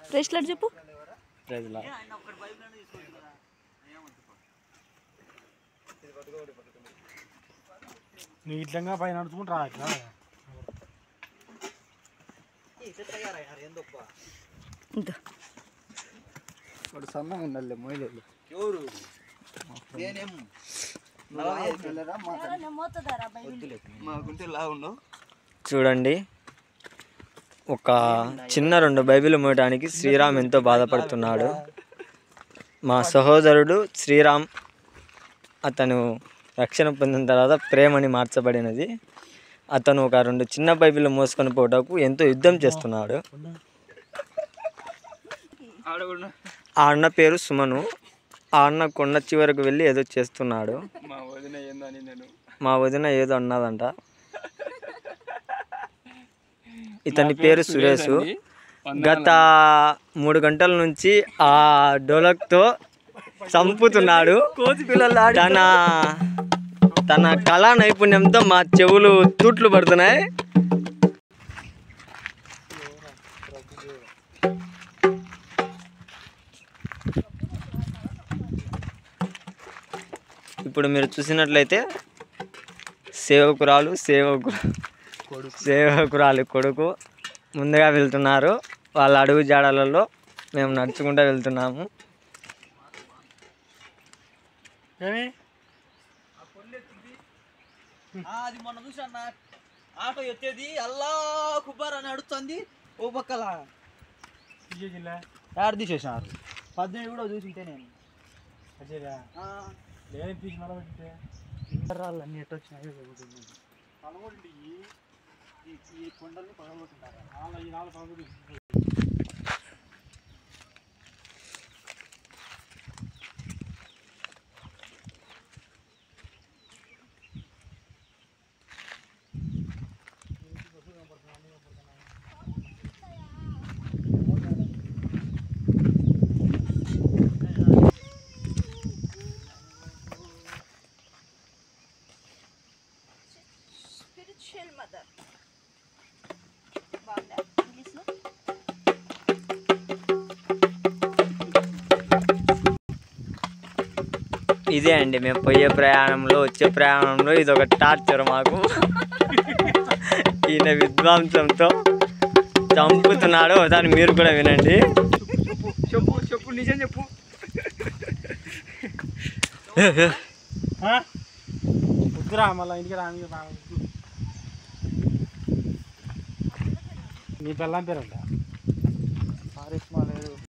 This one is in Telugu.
ప్రెస్లాట్ చెప్పు. నీ ఇట్లంగా పైన నడుచుకుంటూ రా. ఇంకా సన్నగా ఉండాలి మొయ్యలు. చూడండి, ఒక చిన్న 2 బైబిల్ మోయడానికి శ్రీరామ్ ఎంతో బాధపడుతున్నాడు. మా సహోదరుడు శ్రీరామ్, అతను రక్షణ పొందిన తర్వాత ప్రేమని మార్చబడినది. అతను ఒక 2 చిన్న బైబిల్ మోసుకొని పోవటకు ఎంతో యుద్ధం చేస్తున్నాడు. ఆ అన్న పేరు సుమను. ఆ అన్న కొండ చివరకు వెళ్ళి ఏదో చేస్తున్నాడు. మా వదిన ఏదో అన్నదంట. ఇతని పేరు సురేష్. గత 3 గంటల నుంచి ఆ డోలక్తో చంపుతున్నాడు. తన కళా నైపుణ్యంతో మా చెవులు తూట్లు పడుతున్నాయి. ఇప్పుడు మీరు చూసినట్లయితే సేవకురాలు కొడుకు ముందుగా వెళ్తున్నారు. వాళ్ళ అడుగు జాడలలో మేము నడుచుకుంటూ వెళ్తున్నాము. అది మొన్న చూసా ఆటో ఎత్తేది అల్లా కుబ్బార్ అని అడుగుతుంది. ఓ పక్కల యాడ్ తీసేసినారు. 18 కూడా చూసింటే నేను అన్నీ ఎట్టు వచ్చినాయో ఈ కొండల్ని పగలగొట్టినారు. ఈ 4 పగలు ఇదే అండి మేము పోయే ప్రయాణంలో, వచ్చే ప్రయాణంలో ఇదొక టార్చర్ మాకు. ఈయన విద్వాంసంతో చంపుతున్నాడు. దాన్ని మీరు కూడా వినండి. చెప్పు నిజం చెప్పు. వద్దురా మళ్ళీ ఇంటికి రా. నీ పిల్లం పేరు